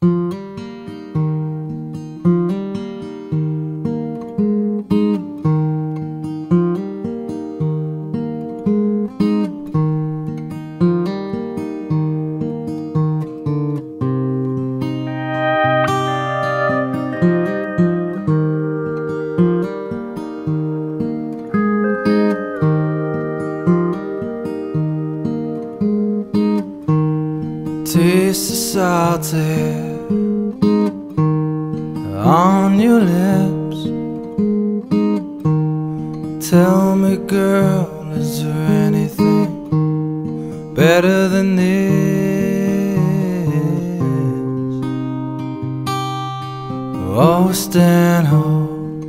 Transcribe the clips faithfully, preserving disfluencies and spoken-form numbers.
Taste the salty on your lips. Tell me, girl, is there anything better than this? Oh, Stanhope,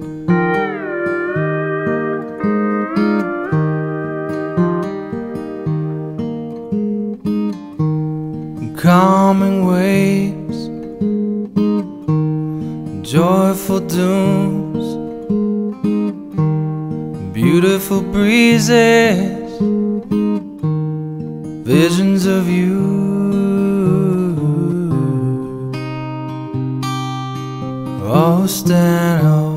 calming waves, joyful dooms, beautiful breezes, visions of you. Oh, Stanhope,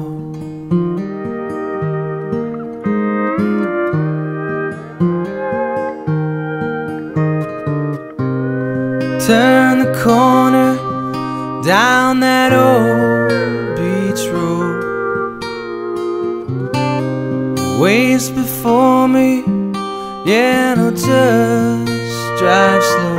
turn the corner down that old beach road. Waves before me, yeah, no, just drive slow.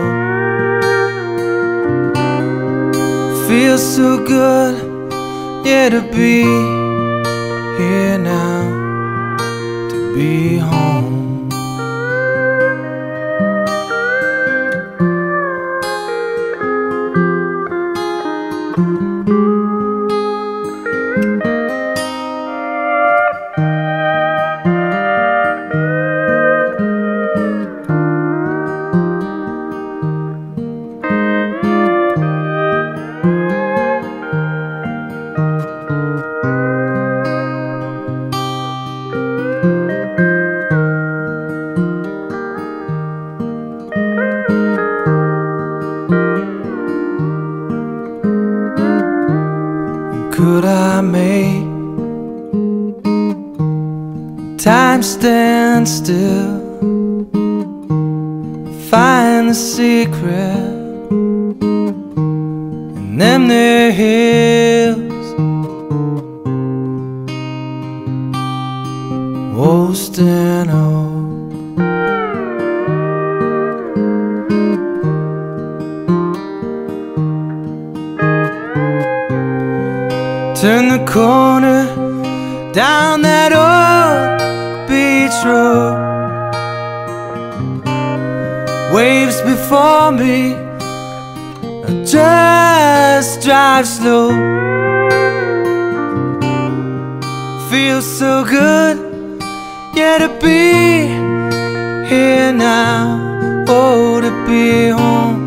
Feels so good, yeah, to be here now, to be home. Could I make time stand still, find the secret in them there hills? Oh, Stanhope, turn the corner down that old beach road. Waves before me, just drive slow. Feels so good, yeah, to be here now, oh, to be home.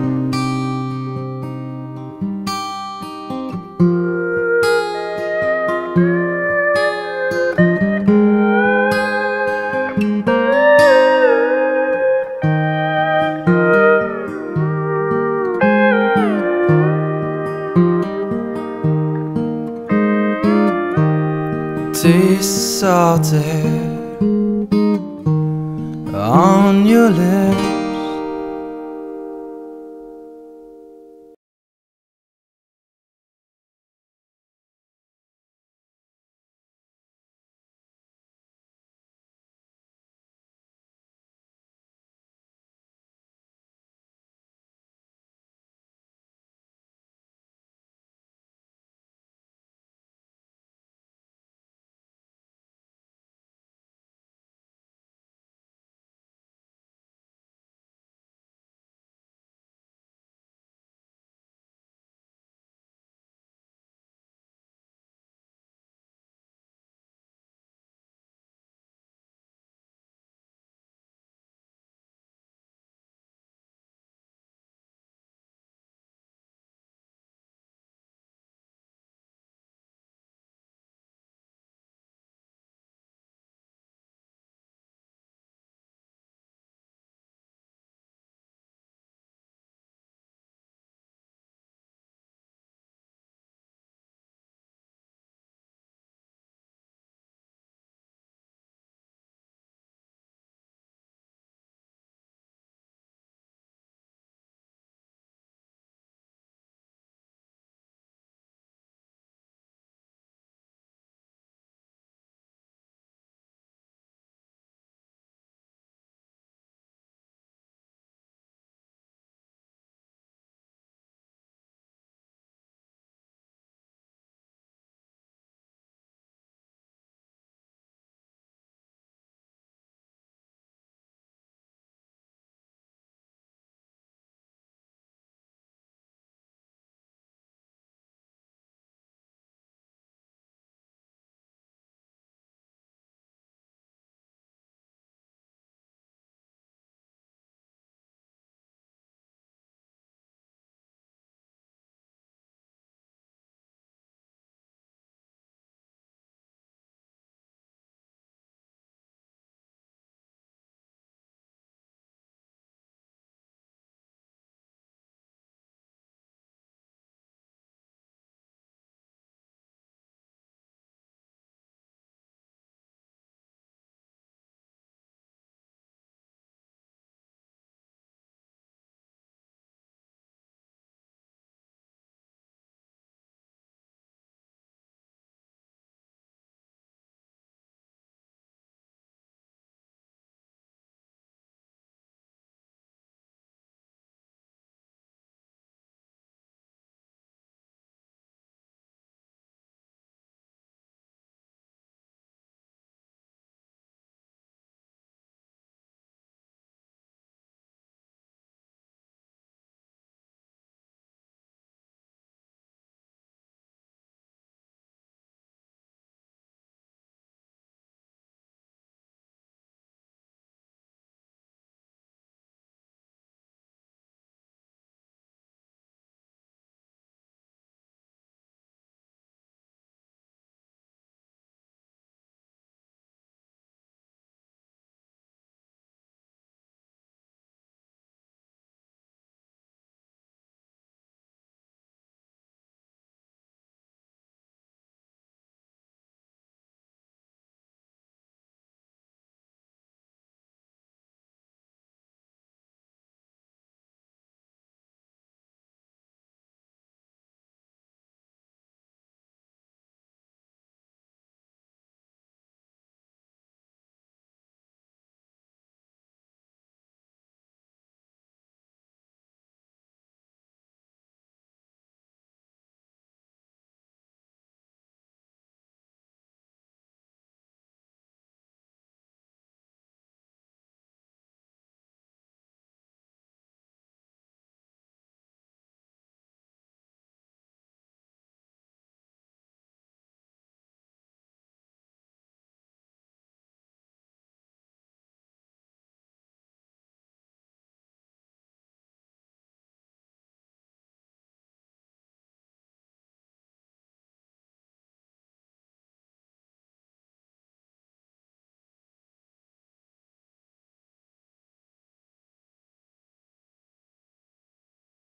Taste salty on your lips.